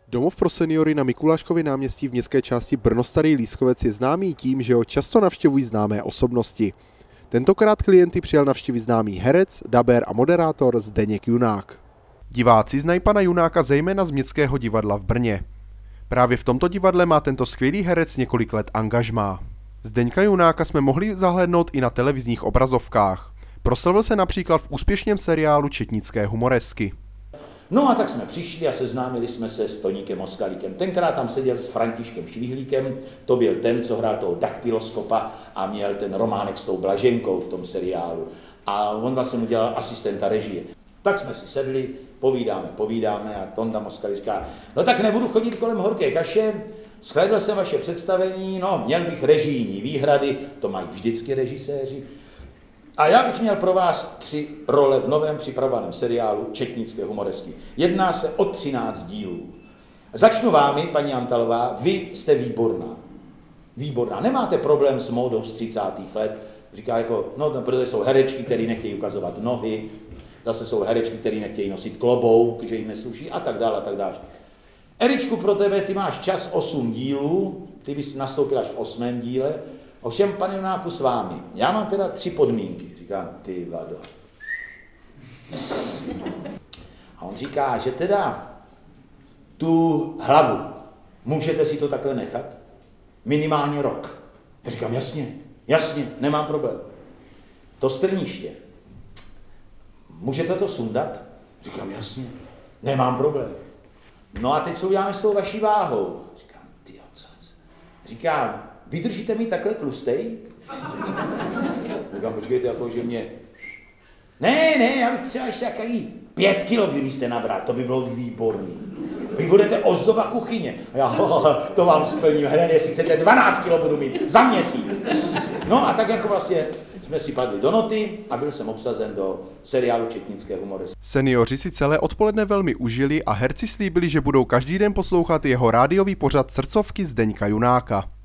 Domov pro seniory na Mikuláškově náměstí v městské části Brno Starý Lískovec je známý tím, že ho často navštěvují známé osobnosti. Tentokrát klienty přijal navštívit známý herec, dabér a moderátor Zdeněk Junák. Diváci znají pana Junáka zejména z Městského divadla v Brně. Právě v tomto divadle má tento skvělý herec několik let angažmá. Zdeňka Junáka jsme mohli zahlédnout i na televizních obrazovkách. Proslavil se například v úspěšném seriálu Četnické humoresky. No a tak jsme přišli a seznámili jsme se s Toníkem Moskalíkem. Tenkrát tam seděl s Františkem Švihlíkem, to byl ten, co hrál toho daktyloskopa a měl ten románek s tou Blaženkou v tom seriálu. A on vlastně mu dělal asistenta režie. Tak jsme si sedli, povídáme a Tonda Moskalík říká, no tak nebudu chodit kolem horké kaše, shlédl jsem vaše představení, no měl bych režijní výhrady, to mají vždycky režiséři. A já bych měl pro vás 3 role v novém připravovaném seriálu Četnické humoresky. Jedná se o 13 dílů. Začnu vámi, paní Antalová, vy jste výborná. Výborná. Nemáte problém s módou z 30. let. Říká jako, no, protože jsou herečky, které nechtějí ukazovat nohy, zase jsou herečky, které nechtějí nosit klobouk, že jim nesluší a tak dále, a tak dále. Eričku, pro tebe, ty máš čas 8 dílů, ty bys nastoupil až v 8. díle, ovšem, pane Junáku, s vámi. Já mám teda 3 podmínky. Říkám, ty vado. A on říká, že teda tu hlavu, můžete si to takhle nechat? Minimálně rok. Já říkám, jasně, nemám problém. To strniště, můžete to sundat? Říkám, jasně, nemám problém. No a teď co uděláme s tou vaší váhou? Říkám, tyjo, co? Říkám, vydržíte mi takhle tlustej? Říkám, počkejte, jako že mě... Ne, já bych třeba ještě takový 5 kilo, kdybyste nabral, to by bylo výborný. Vy budete ozdoba kuchyně. A já, to vám splním, hned, jestli chcete 12 kilo budu mít za měsíc. No a tak jako vlastně jsme si padli do noty a byl jsem obsazen do seriálu Četnické humoresky. Seniori si celé odpoledne velmi užili a herci slíbili, že budou každý den poslouchat jeho rádiový pořad Srdcovky Zdeňka Junáka.